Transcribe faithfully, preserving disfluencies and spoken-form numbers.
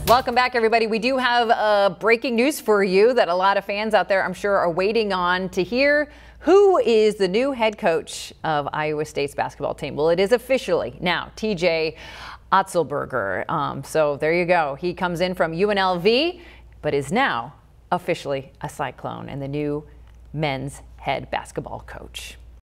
Welcome back, everybody. We do have uh, breaking news for you that a lot of fans out there, I'm sure, are waiting on to hear. Who is the new head coach of Iowa State's basketball team? Well, it is officially now T J Otzelberger. Um, so there you go. He comes in from U N L V, but is now officially a Cyclone and the new men's head basketball coach.